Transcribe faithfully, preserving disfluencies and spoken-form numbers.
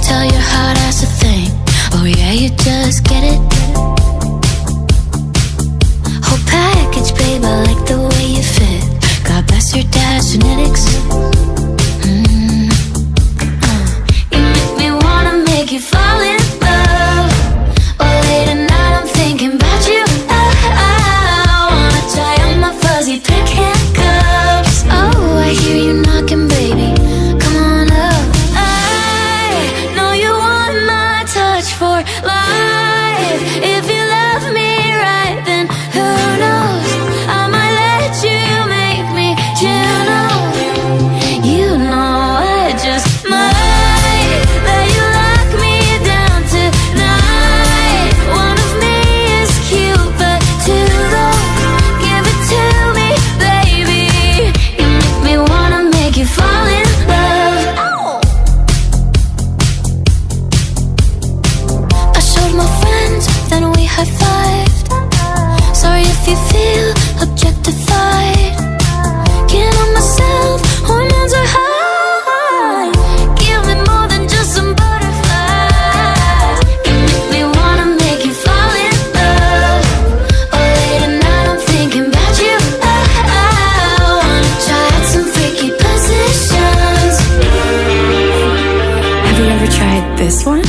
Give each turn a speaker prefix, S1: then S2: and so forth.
S1: tell your hard ass a thing. Oh yeah, you just get it. Whole package, babe, I like the way you fit. God bless your dad's genetics. Mm. Uh. You make me wanna make you fall in love. Oh, late at night I'm thinking about you. Oh, I wanna tie on my fuzzy pink handcuffs. Oh, I hear you knocking, baby. Come on up. I know you want my touch for life. If you love me right, then who knows? I might let you make me, you know. You know I just might let you lock me down tonight. One of me is cute, but too low. Give it to me, baby. You make me wanna make you fall in love. Oh. I showed my friends, then we high-fived. Sorry if you feel objectified. Can't help myself, hormones are high. Give me more than just some butterflies. You make me wanna make you fall in love. Oh, late at night I'm thinking about you. Oh, I wanna try out some freaky positions.
S2: Have you ever tried this one?